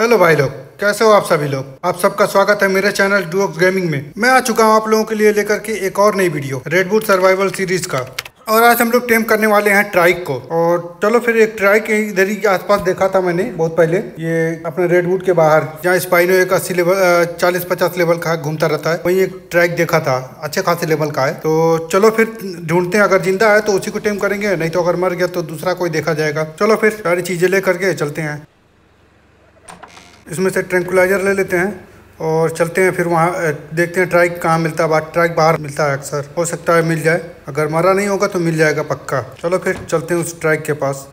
Hello भाई लोग, कैसे हो आप सभी लोग। आप सबका स्वागत है मेरे चैनल डुओक्स गेमिंग में। मैं आ चुका हूं आप लोगों के लिए लेकर के एक और नई video red boot survival series का। और आज हम लोग टेम करने वाले हैं ट्राइक को। और चलो फिर एक ट्राइक इधर ही के आसपास देखा था मैंने बहुत पहले, ये अपने रेड बूट के बाहर जहाँ स्पाइनो एक 80 लेवल 40-50 लेवल का घूमता रहता है, वहीं एक ट्राइक देखा था अच्छे खासे लेवल का है। तो चलो फिर ढूंढते हैं, अगर जिंदा है तो उसी को टेम करेंगे, नहीं तो अगर मर गया तो दूसरा कोई देखा जाएगा। चलो फिर सारी चीजें लेकर के चलते हैं। इसमें से ट्रैंकुलाइजर ले लेते हैं और चलते हैं फिर वहाँ देखते हैं ट्राइक कहाँ मिलता है। ट्राइक बाहर मिलता है, अक्सर हो सकता है मिल जाए, अगर मरा नहीं होगा तो मिल जाएगा पक्का। चलो फिर चलते हैं उस ट्राइक के पास।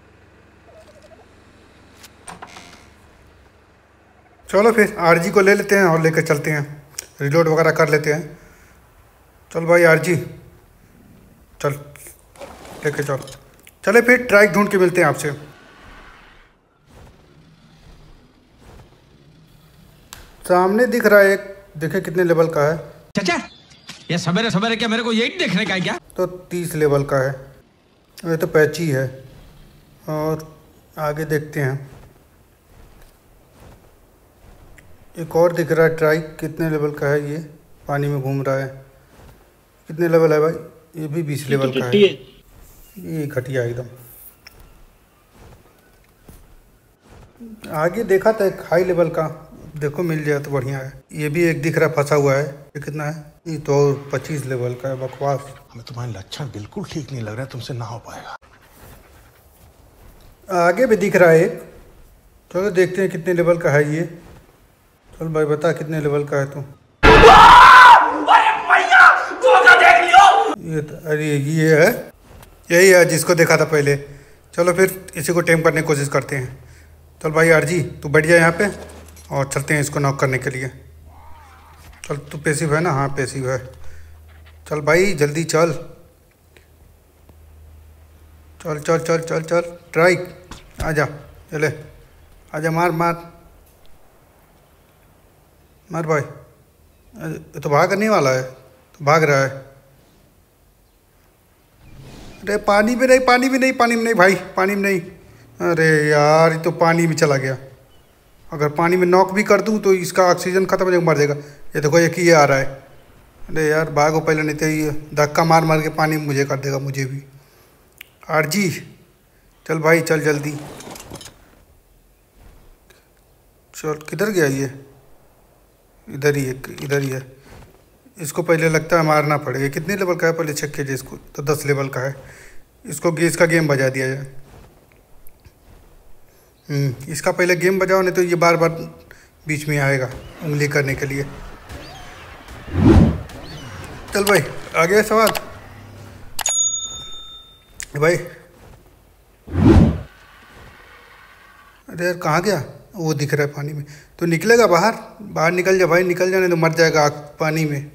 चलो फिर आरजी को ले लेते हैं और लेकर चलते हैं, रिलोड वगैरह कर लेते हैं। चल भाई आरजी चल, लेके चल। चले फिर ट्राइक ढूंढ के मिलते हैं आपसे। सामने दिख रहा है एक, देखे कितने लेवल का है। चाचा ये सवेरे सवेरे क्या मेरे को यही देखने का है क्या? तो 30 लेवल का है, ये तो पैची है। और आगे देखते हैं, एक और दिख रहा है ट्राइक, कितने लेवल का है ये, पानी में घूम रहा है। कितने लेवल है भाई? ये भी 20 लेवल का है। ये घटिया एकदम। आगे देखा था एक हाई लेवल का, देखो मिल जाए तो बढ़िया है। ये भी एक दिख रहा है फंसा हुआ है, ये कितना है? ये तो 25 लेवल का है। बकवास, हमें तुम्हारे लक्षण बिल्कुल ठीक नहीं लग रहा है, तुमसे ना हो पाएगा। आगे भी दिख रहा है एक, चलो देखते हैं कितने लेवल का है ये। चल भाई बता कितने लेवल का है तू। ये तो, अरे ये है, यही है जिसको देखा था पहले। चलो फिर इसी को टेम करने की कोशिश करते हैं। चल भाई आरजी तू बैठ जा यहाँ पे और चलते हैं इसको नॉक करने के लिए। चल तू पैसिव है ना? हाँ पैसिव है। चल भाई जल्दी चल, चल चल चल चल चल। ट्राइक आजा, चले आजा, मार मार मार भाई। ये तो भागने वाला है, तो भाग रहा है। अरे पानी में नहीं, पानी में नहीं, पानी में नहीं भाई, पानी में नहीं। अरे यार ये तो पानी में चला गया। अगर पानी में नॉक भी कर दूं तो इसका ऑक्सीजन खत्म हो जाएगा, मर जाएगा। ये देखो एक ही आ रहा है। अरे यार भागो पहले, नहीं तो ये धक्का मार मार के पानी में मुझे कर देगा, मुझे भी। आरजी चल भाई चल जल्दी चल। किधर गया ये? इधर ही है, इधर ही है। इसको पहले लगता है मारना पड़ेगा। कितने लेवल का है पहले चेक कीजिए इसको। तो 10 लेवल का है। इसको इसका गेम बजा दिया जाए। इसका पहले गेम बजाओ, नहीं तो ये बार बार बीच में आएगा उंगली करने के लिए। चल भाई आ गया सवाल भाई। अरे यार कहाँ गया? वो दिख रहा है पानी में, तो निकलेगा बाहर। बाहर निकल जा भाई, निकल जाने तो मर जाएगा पानी में।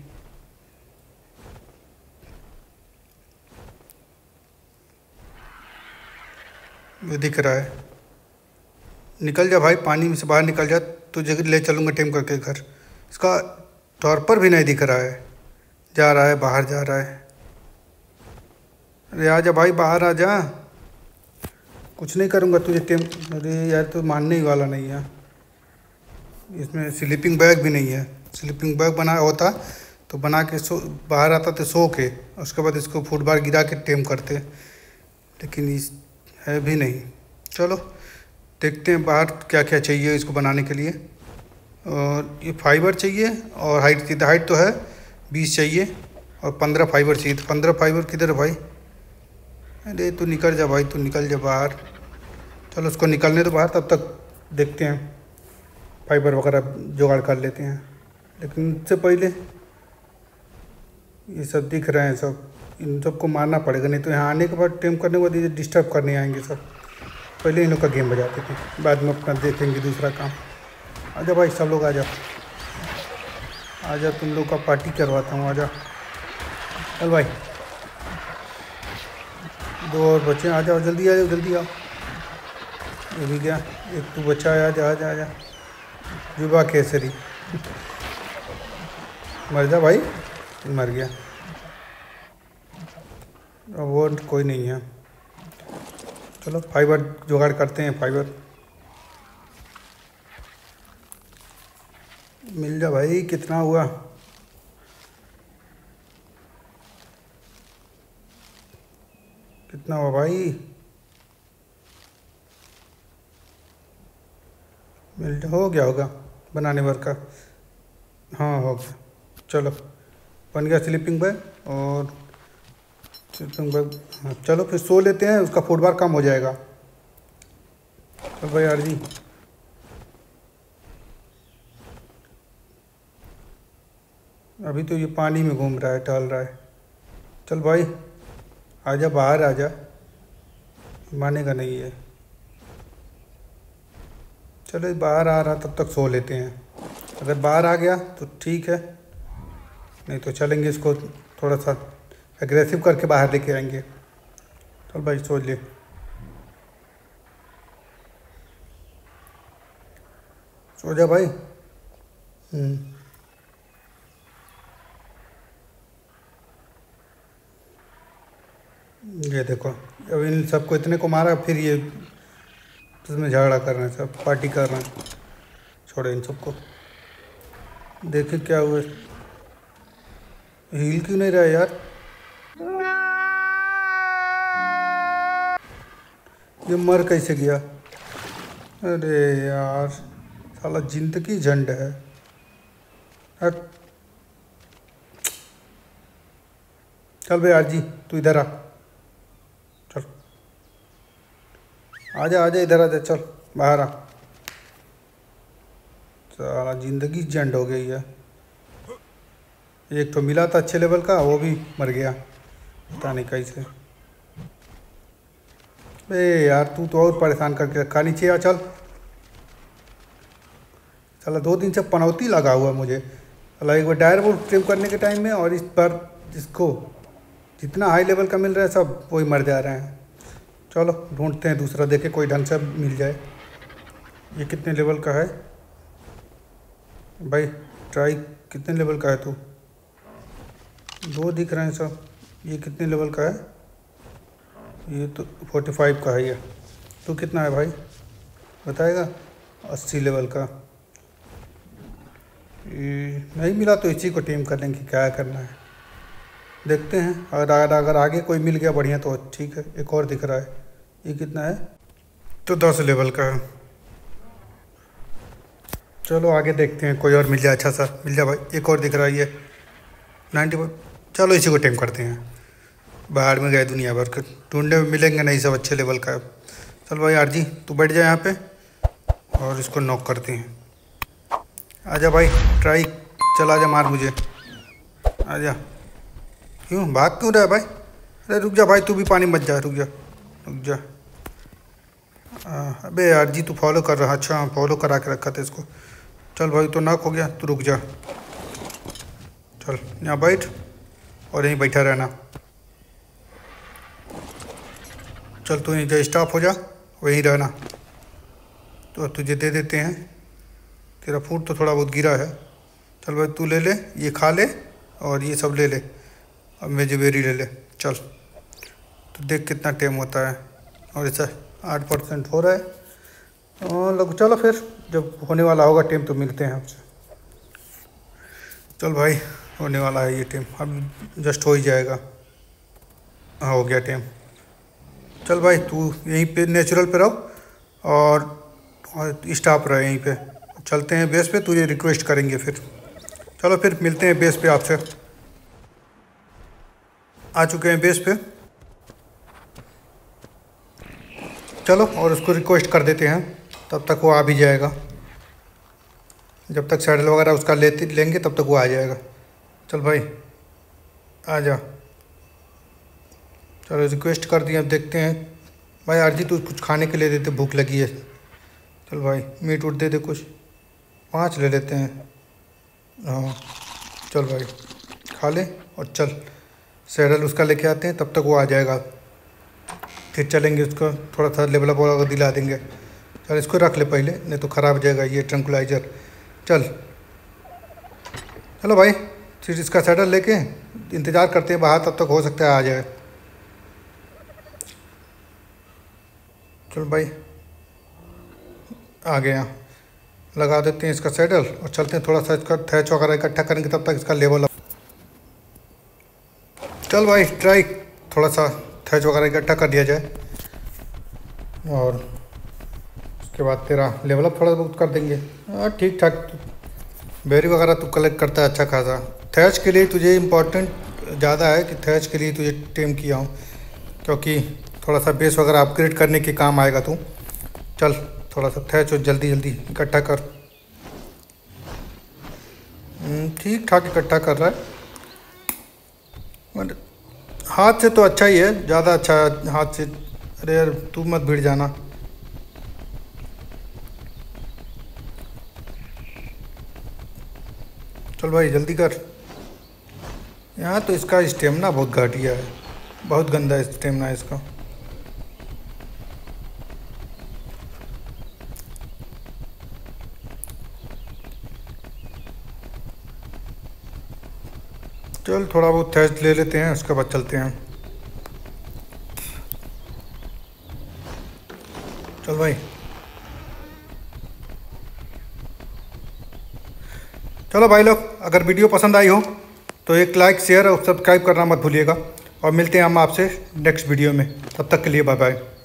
वो दिख रहा है, निकल जा भाई, पानी में से बाहर निकल जा, तुझे ले चलूँगा टेम करके घर। इसका टॉर्पर भी नहीं दिख रहा है, जा रहा है बाहर, जा रहा है। अरे आ जा भाई बाहर आ जा, कुछ नहीं करूँगा तुझे टेम। अरे यार तो मानने ही वाला नहीं है। इसमें स्लीपिंग बैग भी नहीं है। स्लीपिंग बैग बना होता तो बना के बाहर आता तो सो के, उसके बाद इसको फुटबाल गिरा के टेम करते, लेकिन इस है भी नहीं। चलो देखते हैं बाहर क्या क्या चाहिए इसको बनाने के लिए। और ये फाइबर चाहिए और हाइट तो है 20 चाहिए और 15 फाइबर चाहिए। तो 15 फाइबर किधर है भाई? अरे तू निकल जा भाई, तू निकल जा बाहर। चलो उसको निकलने तो बाहर, तब तक देखते हैं फाइबर वगैरह जुगाड़ कर लेते हैं। लेकिन उससे पहले ये सब दिख रहे हैं सब, इन सबको मारना पड़ेगा, नहीं तो यहाँ आने के बाद टेम करने के बाद ये डिस्टर्ब करने आएंगे सब। पहले इन लोग का गेम बजाते थे, बाद में अपना देखेंगे दूसरा काम। आजा भाई सब लोग आजा, आजा तुम लोग का पार्टी करवाता हूँ, आजा। चल भाई 2 और बच्चे, आ जाओ जल्दी, आ जाओ जल्दी आओ। ये भी गया, एक तो बच्चा है, आजा आजा आजा। युवा केसरी मर जा भाई, मर गया। अब वो कोई नहीं है। चलो फाइबर जुगाड़ करते हैं। फाइबर मिल जा भाई, कितना हुआ? कितना हुआ भाई? मिल जा, हो गया होगा बनाने भर का। हाँ हो गया। चलो बन गया स्लीपिंग बैग और स्लीपिंग बैग। हाँ चलो फिर सो लेते हैं, उसका फुटबार कम हो जाएगा। चल भाई यार जी, अभी तो ये पानी में घूम रहा है, टहल रहा है। चल भाई आजा, बाहर आजा, मानेगा नहीं है। चलो बाहर आ रहा तब तक सो लेते हैं। अगर बाहर आ गया तो ठीक है, नहीं तो चलेंगे इसको थोड़ा सा एग्रेसिव करके बाहर लेके आएंगे। चल भाई सो ले। सो जा भाई। ये देखो, अब इन सबको इतने को मारा, फिर ये इसमें झगड़ा कर रहे हैं, सब पार्टी कर रहे हैं। छोड़ो इन सबको। देखे क्या हुआ, हिल क्यों नहीं रहा है यार? ये मर कैसे गया? अरे यार साला जिंदगी झंड है। हट। चल भाई यार जी, तू इधर आ। चल आजा आजा, इधर आजा, चल बाहर आ। साला जिंदगी झंड हो गई है। एक तो मिला था अच्छे लेवल का, वो भी मर गया, पता नहीं कैसे। ए यार तू तो और परेशान करके रखा। नीचे आ चल। साला 2 दिन से पनौती लगा हुआ मुझे। साला एक बार डायर बोर्ड ट्रिम करने के टाइम में, और इस बार जिसको जितना हाई लेवल का मिल रहा है सब वही मर जा रहे हैं। चलो ढूंढते हैं दूसरा, देखे कोई ढंग से मिल जाए। ये कितने लेवल का है भाई? ट्राई, कितने लेवल का है तू? 2 दिख रहे हैं सब। ये कितने लेवल का है? ये तो 45 का है। ये तू कितना है भाई बताएगा? 80 लेवल का। ये नहीं मिला तो इसी को टीम कर लेंगे, क्या करना है देखते हैं। अगर आगे कोई मिल गया बढ़िया तो ठीक है। एक और दिख रहा है, ये कितना है? तो 10 लेवल का है। चलो आगे देखते हैं, कोई और मिल जाए, अच्छा सा मिल जाए भाई। एक और दिख रहा है, ये 90। चलो इसी को टीम करते हैं। बाहर में गए दुनिया भर के ढूंढने में, मिलेंगे नहीं, सब अच्छे लेवल का है। चल भाई यार जी तू बैठ जा यहाँ पे और इसको नॉक करते हैं। आजा भाई ट्राई, चल आजा, मार मुझे, आजा। क्यों भाग क्यों रहा है भाई? अरे रुक जा भाई, तू भी पानी मत जा, रुक जा रुक जा। अबे यार जी तू फॉलो कर रहा? अच्छा फॉलो करा के रखा था इसको। चल भाई तो नॉक हो गया, तू रुक जा। चल यहाँ बैठ और यहीं बैठा रहना। चल तू यहीं स्टॉप हो जा, वहीं रहना। तो तुझे दे देते हैं, तेरा फूड तो थोड़ा बहुत गिरा है। चल भाई तू ले ले, ये खा ले और ये सब ले ले। अब मेजबेरी ले ले। चल तो देख कितना टाइम होता है, और ऐसा 8% हो रहा है। और लोग चलो फिर जब होने वाला होगा टाइम तो मिलते हैं आपसे। चल भाई होने वाला है ये टाइम, अब जस्ट हो ही जाएगा। हाँ हो गया टाइम। चल भाई तू यहीं पे नेचुरल पे रहो और स्टॉप रहे यहीं पे। चलते हैं बेस पे, तुझे रिक्वेस्ट करेंगे फिर। चलो फिर मिलते हैं बेस पे आपसे। आ चुके हैं बेस पे। चलो और उसको रिक्वेस्ट कर देते हैं, तब तक वो आ भी जाएगा। जब तक सैडल वगैरह उसका लेंगे तब तक वो आ जाएगा। चल भाई आ जा। चलो रिक्वेस्ट कर दिया, अब देखते हैं। भाई आरजी तू कुछ खाने के लिए देते, भूख लगी है। चल भाई मीट उट दे दे कुछ, 5 ले लेते हैं। हाँ चल भाई खा ले और चल सैडल उसका लेके आते हैं, तब तक वो आ जाएगा। फिर चलेंगे, उसको थोड़ा सा लेवल अप वगैरह दिला देंगे। चल इसको रख ले पहले, नहीं तो ख़राब हो जाएगा ये ट्रंकुलाइजर। चल चलो भाई फिर इसका सैडल लेके इंतज़ार करते हैं बाहर, तब तक हो सकता है आ जाए। चल भाई आ गया। लगा देते हैं इसका सैडल और चलते हैं, थोड़ा सा इसका थैच वगैरह इकट्ठा करेंगे, तब तक इसका लेवल अप। चल भाई ट्राई, थोड़ा सा थैच वगैरह इकट्ठा कर दिया जाए और उसके बाद तेरा लेवल अप थोड़ा बहुत कर देंगे। हाँ ठीक ठाक, बेरी वगैरह तू कलेक्ट करता है अच्छा खासा। थैच के लिए तुझे इम्पोर्टेंट ज़्यादा है कि थैच के लिए तुझे टेम किया हूँ, क्योंकि थोड़ा सा बेस वगैरह अपग्रेड करने के काम आएगा तू। चल थोड़ा सा थैच और जल्दी जल्दी इकट्ठा कर। ठीक ठाक इकट्ठा कर रहा है, हाथ से तो अच्छा ही है, ज़्यादा अच्छा है हाथ से। अरे यार तू मत भिड़ जाना। चल भाई जल्दी कर। यहाँ तो इसका स्टेमिना बहुत घटिया है, बहुत गंदा स्टेमिना है इसका। चल थोड़ा बहुत थैच ले लेते हैं, उसके बाद चलते हैं। चल भाई चलो भाई लोग, अगर वीडियो पसंद आई हो तो एक लाइक शेयर और सब्सक्राइब करना मत भूलिएगा, और मिलते हैं हम आपसे नेक्स्ट वीडियो में। तब तक के लिए बाय बाय।